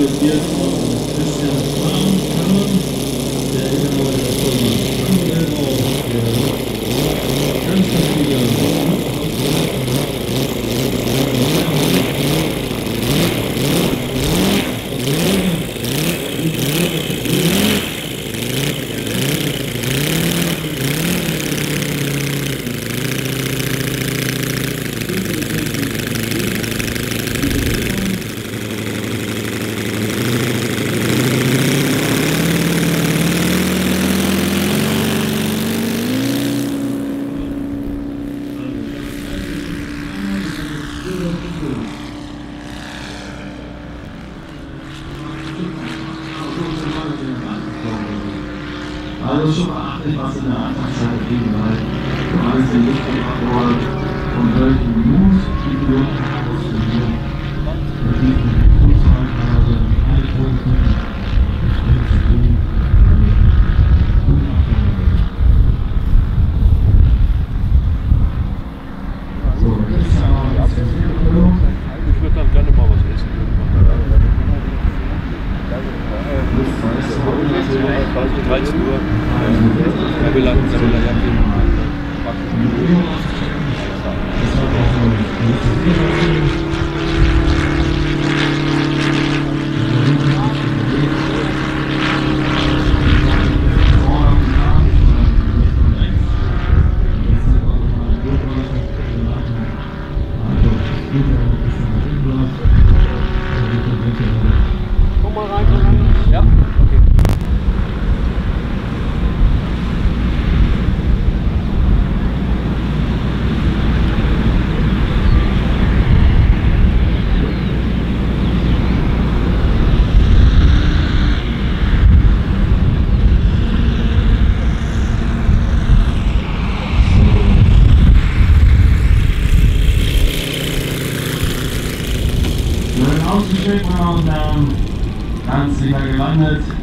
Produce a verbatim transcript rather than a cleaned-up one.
pilotiert von Christian Kahn, der Inhaber der Firma Angelbau, der ganz, ganz viele Also schon beachtlich, was in der Anfangszeit gegeben hat. Du alles in Luft gebracht worden und welchen Mut die Piloten auszuführen. Mit diesen Flugzeugphase, alle Punkte, so, jetzt ist aber das Pilot. Ich würde dann gerne mal was essen. dreizehn Uhr. Er will dann ja gehen. Komm mal rein, komm rein. Ja, okay. Wir werden ausgeschickt und ähm, ganz sicher gelandet.